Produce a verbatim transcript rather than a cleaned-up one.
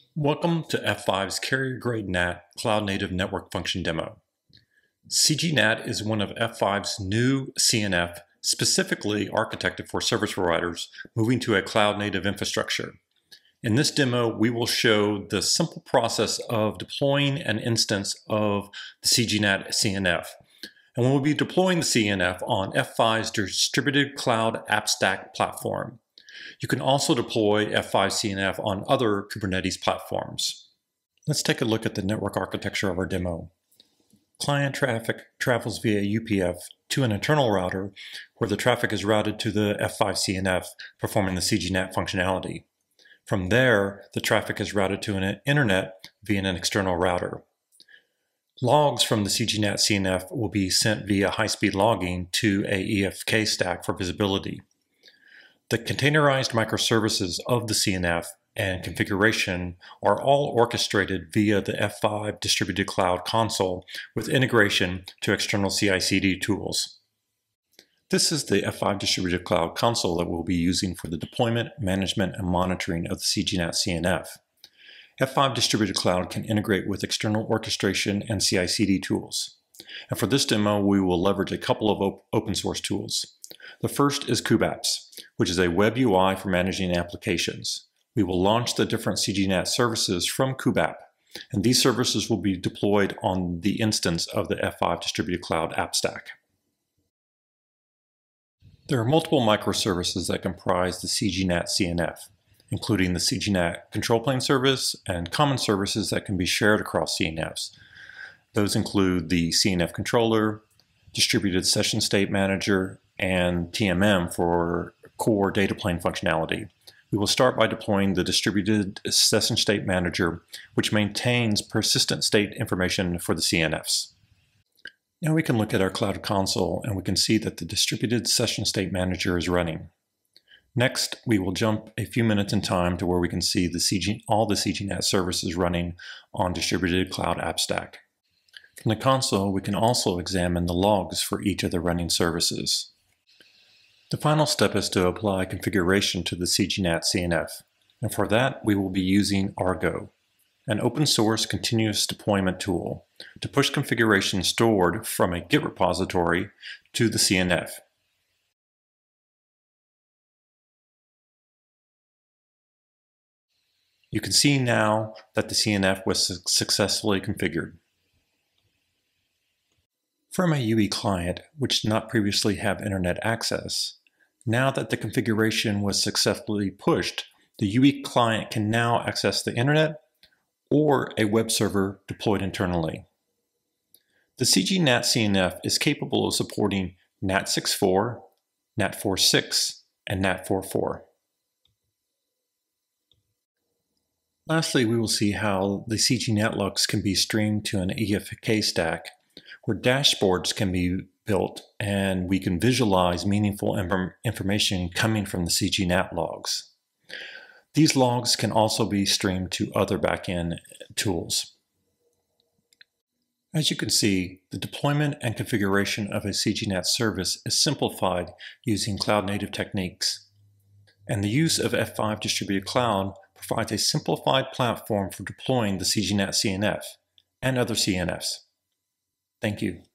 Welcome to F five's carrier-grade N A T cloud-native network function demo. C G N A T is one of F five's new C N F specifically architected for service providers moving to a cloud-native infrastructure. In this demo, we will show the simple process of deploying an instance of the C G N A T C N F. And we'll be deploying the C N F on F five's distributed cloud app stack platform. You can also deploy F five C N F on other Kubernetes platforms. Let's take a look at the network architecture of our demo. Client traffic travels via U P F to an internal router where the traffic is routed to the F five C N F, performing the C G N A T functionality. From there, the traffic is routed to an internet via an external router. Logs from the C G N A T C N F will be sent via high-speed logging to a E F K stack for visibility. The containerized microservices of the C N F and configuration are all orchestrated via the F five Distributed Cloud Console with integration to external C I C D tools. This is the F five Distributed Cloud Console that we'll be using for the deployment, management, and monitoring of the C G N A T C N F. F five Distributed Cloud can integrate with external orchestration and C I C D tools. And for this demo, we will leverage a couple of op open source tools. The first is CubeApps, which is a web U I for managing applications. We will launch the different C G N A T services from CubeApp, and these services will be deployed on the instance of the F five Distributed Cloud App Stack. There are multiple microservices that comprise the C G N A T C N F, including the C G N A T control plane service and common services that can be shared across C N Fs. Those include the C N F controller, distributed session state manager, and T M M for core data plane functionality. We will start by deploying the distributed session state manager, which maintains persistent state information for the C N Fs. Now we can look at our cloud console and we can see that the distributed session state manager is running. Next, we will jump a few minutes in time to where we can see the C G, all the C G N A T services running on Distributed Cloud App Stack. From the console, we can also examine the logs for each of the running services. The final step is to apply configuration to the C G N A T C N F, and for that we will be using Argo, an open source continuous deployment tool, to push configuration stored from a Git repository to the C N F. You can see now that the C N F was su- successfully configured. From a U E client, which did not previously have internet access, now that the configuration was successfully pushed, the U E client can now access the internet or a web server deployed internally. The C G N A T C N F is capable of supporting N A T six point four, N A T four point six, and N A T four point four. Lastly, we will see how the C G N A T logs can be streamed to an E F K stack, where dashboards can be built and we can visualize meaningful inf- information coming from the C G N A T logs. These logs can also be streamed to other backend tools. As you can see, the deployment and configuration of a C G N A T service is simplified using cloud-native techniques. And the use of F five Distributed Cloud provides a simplified platform for deploying the C G N A T C N F and other C N Fs. Thank you.